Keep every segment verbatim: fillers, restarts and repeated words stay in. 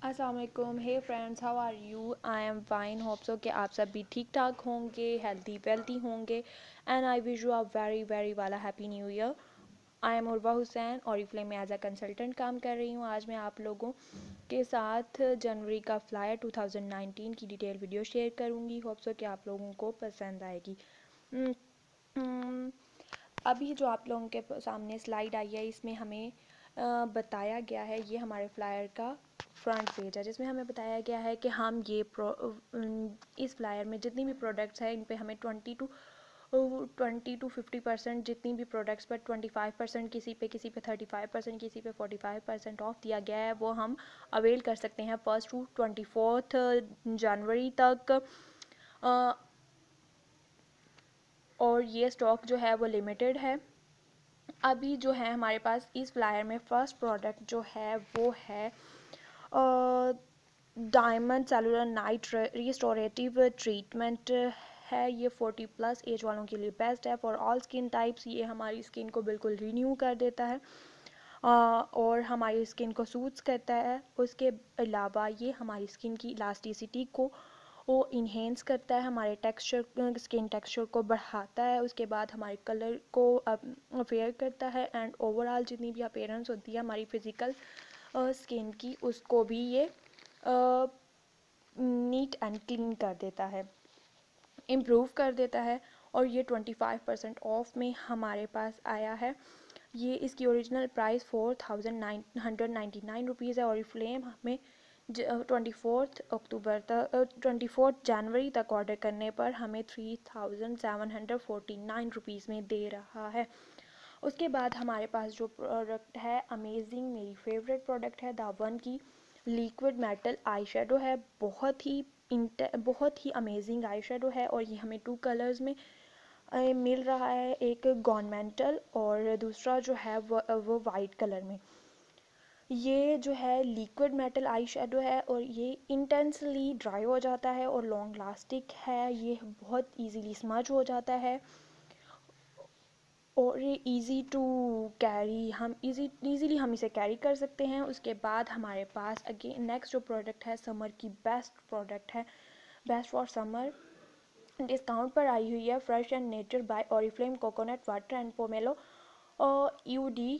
अस्सलाम वालेकुम। Hey friends, how are you? I am fine. Hope so कि आप सब भी ठीक ठाक होंगे, हेल्दी वेल्दी होंगे and I wish you a very very वाला happy new year. I am Urwa Hussain और इफ्ले में एज अ कंसल्टेंट काम कर रही हूँ। आज मैं आप लोगों के साथ जनवरी का फ्लायर टू थाउजेंड नाइनटीन की डिटेल वीडियो शेयर करूँगी। होप सो कि आप लोगों को पसंद आएगी। अभी जो आप लोगों के सामने स्लाइड आई है, इसमें हमें आ, बताया गया है, ये हमारे फ्लायर का फ्रंट पेज है, जिसमें हमें बताया गया है कि हम ये प्रो इस फ्लायर में जितनी भी प्रोडक्ट्स हैं इन पे हमें twenty two twenty two fifty percent जितनी भी प्रोडक्ट्स पर ट्वेंटी फाइव परसेंट किसी पे किसी पे थर्टी फाइव परसेंट किसी पे फोर्टी फाइव परसेंट ऑफ दिया गया है। वो हम अवेल कर सकते हैं फर्स्ट टू ट्वेंटी फोर्थ जनवरी तक, आ, और ये स्टॉक जो है वो लिमिटेड है। अभी जो है हमारे पास इस फ्लायर में फर्स्ट प्रोडक्ट जो है वो है diamond cellular night restorative treatment है। ये फोर्टी प्लस एज वालों के लिए बेस्ट है फॉर ऑल स्किन टाइप्स। ये हमारी स्किन को बिल्कुल रीन्यू कर देता है आ, और हमारी स्किन को सूट्स करता है। उसके अलावा ये हमारी स्किन की इलास्टिसिटी को वो इन्हेंस करता है, हमारे टेक्सचर स्किन टेक्सचर को बढ़ाता है। उसके बाद हमारे कलर को फेयर करता है एंड ओवरऑल जितनी भी अपीयरेंस होती है हमारी फिज़िकल स्किन की, उसको भी ये नीट एंड क्लीन कर देता है, इम्प्रूव कर देता है। और ये ट्वेंटी फाइव परसेंट ऑफ में हमारे पास आया है। ये इसकी original price four thousand nine hundred ninety nine rupees है और फ्लेम हमें ट्वेंटी फोर्थ अक्टूबर तक ट्वेंटी फोर्थ जनवरी तक ऑर्डर करने पर हमें three thousand seven hundred forty nine rupees में दे रहा है। उसके बाद हमारे पास जो प्रोडक्ट है अमेजिंग, मेरी फेवरेट प्रोडक्ट है द वन की लिक्विड मेटल आई शेडो है। बहुत ही बहुत ही अमेजिंग आई शेडो है और ये हमें टू कलर्स में मिल रहा है, एक गवर्नमेंटल और दूसरा जो है वो वो वाइट कलर में। ये जो है लिक्विड मेटल आई शेडो है और ये इंटेंसली ड्राई हो जाता है और लॉन्ग लास्टिक है। ये बहुत इजीली स्मज हो जाता है और ये इजी टू कैरी, हम इजी इजीली हम इसे कैरी कर सकते हैं। उसके बाद हमारे पास अगेन नेक्स्ट जो प्रोडक्ट है समर की बेस्ट प्रोडक्ट है, बेस्ट फॉर समर, डिस्काउंट पर आई हुई है, fresh and nature by Oriflame coconut water and pomelo eau de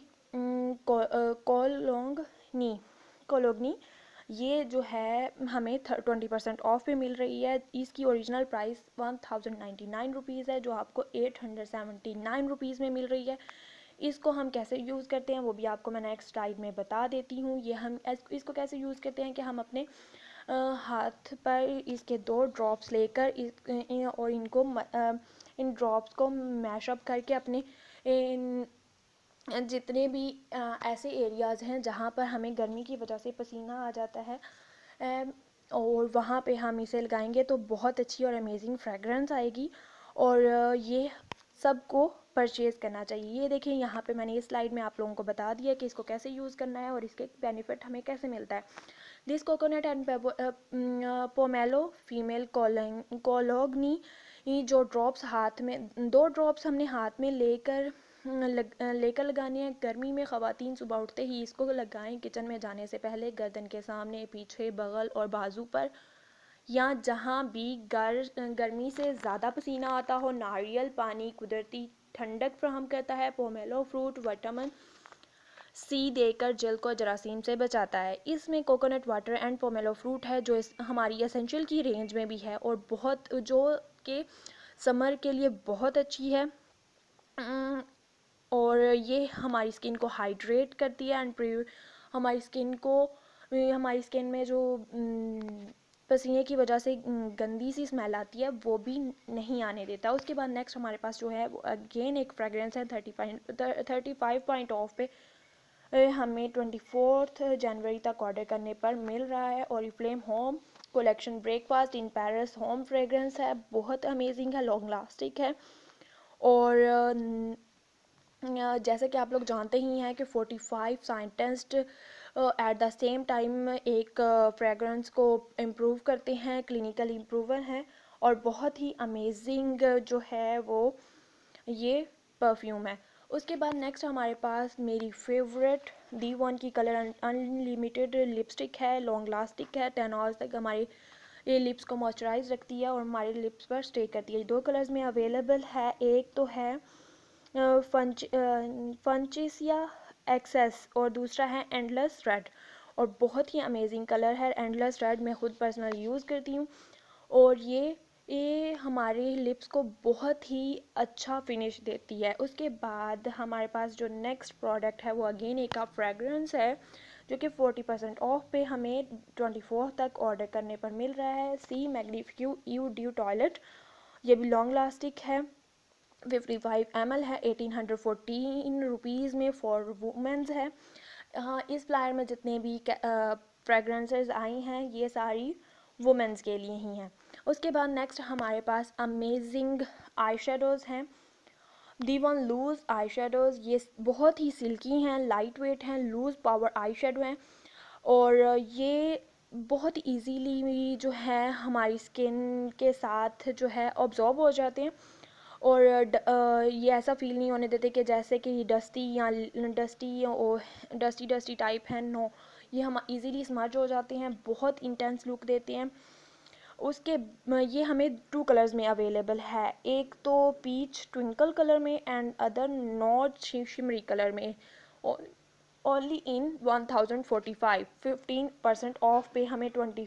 cologne cologne. ये जो है हमें ट्वेंटी परसेंट ऑफ पे मिल रही है। इसकी original price one thousand ninety nine rupees है, जो आपको eight hundred seventy nine rupees में मिल रही है। इसको हम कैसे यूज़ करते हैं वो भी आपको मैं नेक्स्ट स्लाइड में बता देती हूँ। ये हम इसको कैसे यूज़ करते हैं कि हम अपने आ, हाथ पर इसके दो ड्रॉप्स लेकर इस इन, और इनको आ, इन ड्रॉप्स को मैशअप करके अपने इन जितने भी आ, ऐसे एरियाज़ हैं जहाँ पर हमें गर्मी की वजह से पसीना आ जाता है आ, और वहाँ पे हम इसे लगाएंगे तो बहुत अच्छी और अमेजिंग फ्रेगरेंस आएगी और आ, ये सबको परचेज़ करना चाहिए। ये देखिए यहाँ पे मैंने इस स्लाइड में आप लोगों को बता दिया कि इसको कैसे यूज़ करना है और इसके बेनिफिट हमें कैसे मिलता है। This coconut and pomelo female cologne जो ड्रॉप्स हाथ में दो ड्रॉप्स हमने हाथ में लेकर लग, लेकर लगाने हैं। गर्मी में ख़वातीन सुबह उठते ही इसको लगाएं, किचन में जाने से पहले गर्दन के सामने, पीछे, बगल और बाजू पर, या जहाँ भी गर गर्मी से ज़्यादा पसीना आता हो। नारियल पानी कुदरती ठंडक फ्राहम करता है। पोमेलो फ्रूट विटामिन सी देकर जल्द को जरासीम से बचाता है। इसमें coconut water and pomelo fruit है जो इस हमारी एसेंशियल की रेंज में भी है और बहुत जो कि समर के लिए बहुत अच्छी है और ये हमारी स्किन को हाइड्रेट करती है एंड हमारी स्किन को हमारी स्किन में जो पसीने की वजह से गंदी सी स्मेल आती है वो भी नहीं आने देता। उसके बाद नेक्स्ट हमारे पास जो है वो अगेन एक फ्रेगरेंस है thirty five thirty five point off पे हमें ट्वेंटी फोर्थ जनवरी तक ऑर्डर करने पर मिल रहा है। Oriflame home collection breakfast in Paris home fragrance है, बहुत अमेजिंग है, लॉन्ग लास्टिक है और जैसे कि आप लोग जानते ही हैं कि forty five scientist at the same time एक फ्रेगरेंस को इम्प्रूव करते हैं, क्लिनिकल इम्प्रूवर हैं और बहुत ही अमेजिंग जो है वो ये परफ्यूम है। उसके बाद नेक्स्ट हमारे पास मेरी फेवरेट दी वन की कलर अनलिमिटेड लिपस्टिक है, लॉन्ग लास्टिक है, टेन आवर्स तक हमारी ये लिप्स को मॉइस्चराइज रखती है और हमारे लिप्स पर स्टे करती है। दो कलर्स में अवेलेबल है, एक तो है फंच फंचिसिया एक्सेस और दूसरा है एंडलेस रेड, और बहुत ही अमेजिंग कलर है एंडलेस रेड। मैं खुद पर्सनल यूज़ करती हूँ और ये ये हमारे लिप्स को बहुत ही अच्छा फिनिश देती है। उसके बाद हमारे पास जो नेक्स्ट प्रोडक्ट है वो अगेन एक का फ्रेगरेंस है, जो कि फोर्टी परसेंट ऑफ पे हमें ट्वेंटी फोर तक ऑर्डर करने पर मिल रहा है। सी मैग्निफिक यू ड्यू टॉयलेट, ये भी लॉन्ग लास्टिक है, फिफ्टी फाइव एम एल है, एटीन हंड्रेड फोर्टीन रुपीज़ में फॉर वुमेंस है। हाँ, इस फ्लायर में जितने भी फ्रेगरेंसेस आई हैं ये सारी वुमेंस के लिए ही हैं। उसके बाद नेक्स्ट हमारे पास अमेजिंग आई शेडोज़ हैं, the one loose eye shadows. ये बहुत ही सिल्की हैं, लाइट वेट हैं, लूज़ पावर आई शेडो हैं और ये बहुत इजीली जो है हमारी स्किन के साथ जो है ऑब्जॉर्ब हो जाते हैं और ये ऐसा फील नहीं होने देते कि जैसे कि डस्टी या डस्टी या डस्टी डस्टी टाइप है। नो, ये हम इजीली स्मज हो जाते हैं, बहुत इंटेंस लुक देते हैं। उसके ये हमें टू कलर्स में अवेलेबल है, एक तो पीच ट्विंकल कलर में and other not shimmery colour में, only in one thousand forty five. Fifteen percent off पे हमें ट्वेंटी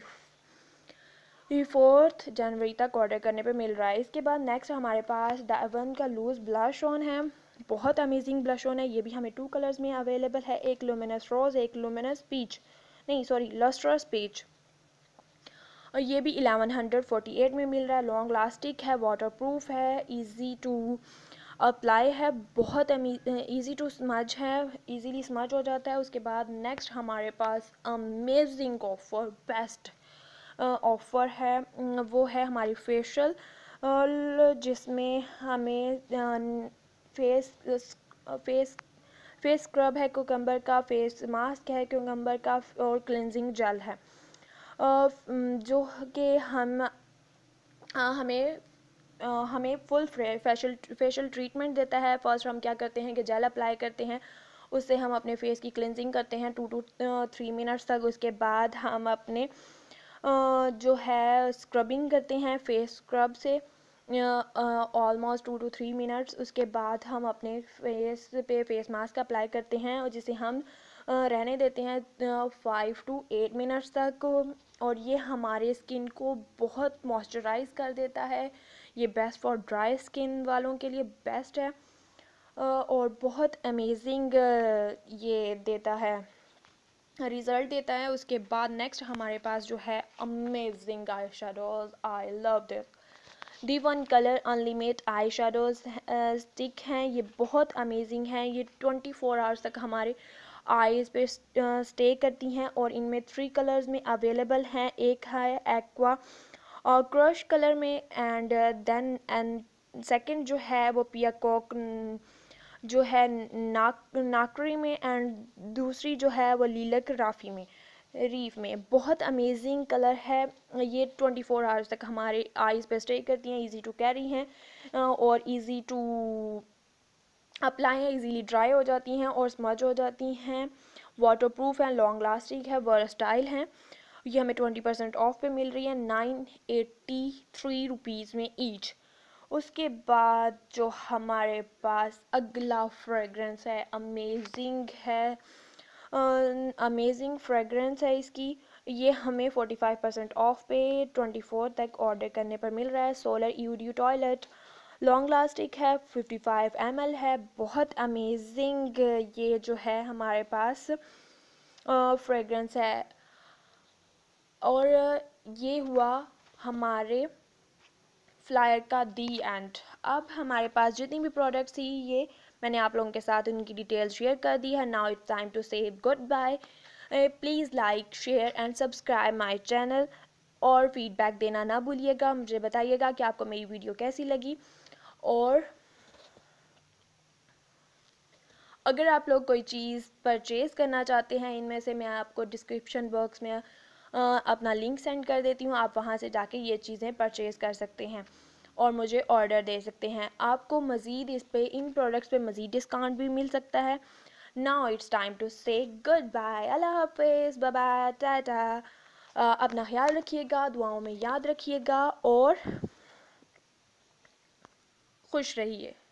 फोर्थ जनवरी तक ऑर्डर करने पे मिल रहा है। इसके बाद नेक्स्ट हमारे पास डायवन का लूज ब्लश ऑन है, बहुत अमेजिंग ब्लश ऑन है। ये भी हमें टू कलर्स में अवेलेबल है, एक लुमिनस रोज, एक लुमिनस पीच, नहीं सॉरी लस्ट्रस पीच, और ये भी इलेवन हंड्रेड फोर्टी एट में मिल रहा है। लॉन्ग लास्टिक है, वाटर प्रूफ है, इजी टू अप्लाई है, बहुत इजी टू स्मज है, इजीली स्मज हो जाता है। उसके बाद नेक्स्ट हमारे पास अमेजिंग ऑफर, बेस्ट ऑफ़र है, वो है हमारी फेशियल, जिसमें हमें फेस फेस फेस स्क्रब है कुकम्बर का, फेस मास्क है कुकम्बर का और क्लिनजिंग जेल है, जो कि हम हमें हमें फुल फेशियल फेशियल ट्रीटमेंट देता है। फर्स्ट हम क्या करते हैं कि जेल अप्लाई करते हैं, उससे हम अपने फेस की क्लिनजिंग करते हैं टू टू थ्री मिनट्स तक। उसके बाद हम अपने जो है स्क्रबिंग करते हैं फेस स्क्रब से almost two two three minutes. उसके बाद हम अपने फेस पे फेस मास्क अप्लाई करते हैं और जिसे हम रहने देते हैं फाइव टू एट मिनट्स तक, और ये हमारे स्किन को बहुत मॉइस्चराइज कर देता है। ये बेस्ट फॉर ड्राई स्किन वालों के लिए बेस्ट है और बहुत अमेजिंग ये देता है, रिज़ल्ट देता है। उसके बाद नेक्स्ट हमारे पास जो है amazing eye shadows, I love this, the one colour unlimited eye shadows stick हैं। ये बहुत अमेजिंग हैं, ये ट्वेंटी फोर आवर्स तक हमारे आईज़ पे स्टे करती हैं और इनमें थ्री कलर्स में अवेलेबल हैं, एक है एक्वा और क्रश कलर में एंड देन एंड सेकंड जो है वो पियाकॉक जो है नाक नाकरी में एंड दूसरी जो है वो लीलक राफी में रीफ में। बहुत अमेजिंग कलर है, ये ट्वेंटी फोर आवर्स तक हमारे आईज़ पे स्टे करती हैं, इजी टू कैरी हैं और इजी टू अप्लाई है, इजीली ड्राई हो जाती हैं और स्मज हो जाती हैं, वाटर प्रूफ है, लॉन्ग लास्टिंग है, वर्सटाइल है। ये हमें ट्वेंटी परसेंट ऑफ पे मिल रही है नाइन एट्टी थ्री रुपीज़ में ईच। उसके बाद जो हमारे पास अगला फ्रेगरेंस है, अमेजिंग है, अमेजिंग फ्रेगरेंस है इसकी, ये हमें फोर्टी फाइव परसेंट ऑफ पे ट्वेंटी फोर तक ऑर्डर करने पर मिल रहा है। Solar eau de toilette, long lasting है, फिफ्टी फाइव एम एल है, बहुत अमेजिंग ये जो है हमारे पास फ्रेगरेंस है। और ये हुआ हमारे फ्लायर का दी एंड। अब हमारे पास जितनी भी प्रोडक्ट्स थी ये मैंने आप लोगों के साथ उनकी डिटेल्स शेयर कर दी है। Now it's time to say good bye. Please like share and subscribe my channel और फीडबैक देना ना भूलिएगा, मुझे बताइएगा कि आपको मेरी वीडियो कैसी लगी। और अगर आप लोग कोई चीज़ परचेज़ करना चाहते हैं इनमें से, मैं आपको डिस्क्रिप्शन बॉक्स में अपना लिंक सेंड कर देती हूँ, आप वहाँ से जाके ये चीज़ें परचेज़ कर सकते हैं। और मुझे ऑर्डर दे सकते हैं। आपको मज़ीद इस पे इन प्रोडक्ट्स पे मज़ीद डिस्काउंट भी मिल सकता है। Now it's time to say good bye, अल्लाह हाफिज़, बाय बाय, टाटा। अपना ख्याल रखिएगा, दुआओं में याद रखिएगा और खुश रहिए।